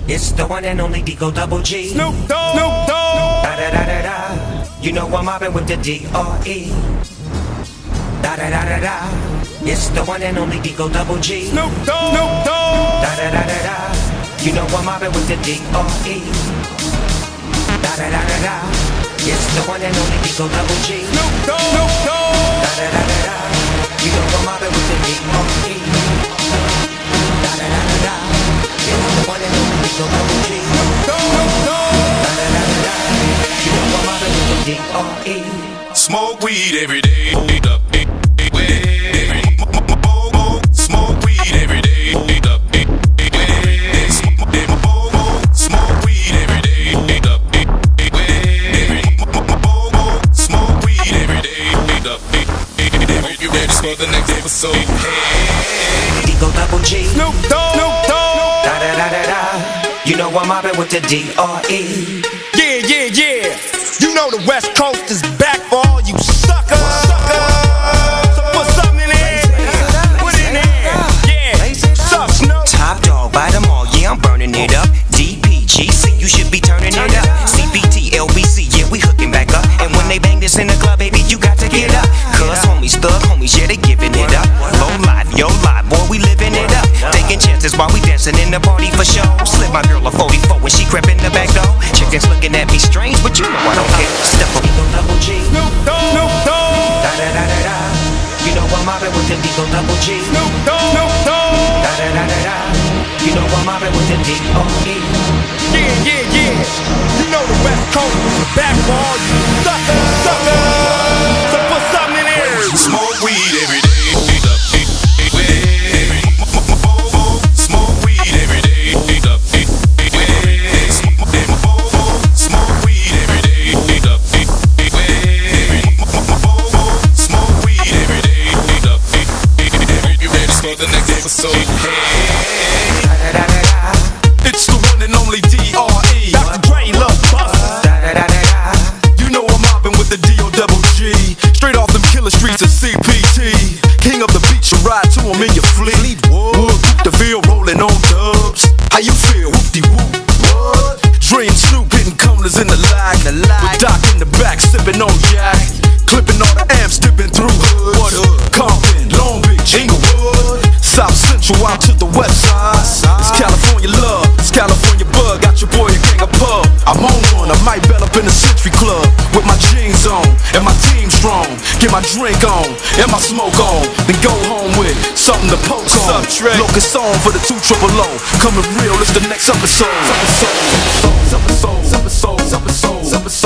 It's the one and only Digo Double G. Snoop Dogg. Snoop Dogg. Da da da da da. You know I'm mobbing with the D-R-E. Da da da da da. It's the one and only Digo Double G. Snoop Dogg. Snoop Dogg. Da da da da da. You know I'm mobbing with the D-R-E. Da da da da da. It's the one and only Digo Double G. Snoop Dogg. Snoop Dogg. Da da da da da. You know I'm mobbing with the D-R-E. Da da da da da. It's the one and only Digo Double G. Snoop Dogg. Snoop Dogg. Da da da da da. You know I'm mobbing with the D-R-E. Smoke weed every day. Smoke weed every day. Smoke weed every day. Smoke weed every day. Hope you ready for the next episode. Hey, Digo Double G. Snoop Dogg. Snoop Dogg. Da da da da da. You know I'm mobbing with the D-R-E. Yeah, yeah, yeah. You know the West Coast is back for all you suckers. So put something in there. Put it in there. Yeah. What's up, Snoop? Top dog, buy them all, yeah, I'm burning it up. DPGC, you should be turning it up. CBT, LBC, yeah, we hooking back up. And when they bang this in the club, baby, you got to get up. Cuz homies, thug homies, yeah, they giving it up. Low life, yo life, boy, we living it up. Taking chances while we dancing in the party for show. Slip my girl a 44 when she crept in the back door. Chickens looking at me strange, but you know I don't care. Step up, Digo Double G. Snoop Dogg. Snoop Dogg. Da da da da da. You know I'm mobbing with the Digo Double G. Snoop Dogg. Snoop Dogg. Da da da da da. You know I'm mobbing with the D-R-E. Yeah, yeah, yeah. You know the West Coast is back for all you suckers. So put something in there. smoke weed every day. Smoke weed every day. Smoke weed every day. Smoke weed every day. Hope you ready for the next episode. It's the one and only D.R.E. Dr. Dre, Love Buster. You know I'm mobbing with the D.O.G. Straight off them killer streets of CPT. King of the beach, you ride to him in your fleet. Wood, the field rolling on dubs. How you feel? Whoop-de-whoop. What? Dre and Snoop hitting cumblers in the lag. With Doc in the back, sipping on yak. Clipping all the amps, dipping through hoods. What hood? Compton, Long Beach, Inglewood. South Central out to the west side. It's California love, it's California bug. Got your boy a gang of pub. I'm on one, I might bell up in the Century Club with my jeans on and my team strong. Get my drink on and my smoke on, then go home with something to poke on. Locust on for the 2 triple O. Coming real, it's the next episode.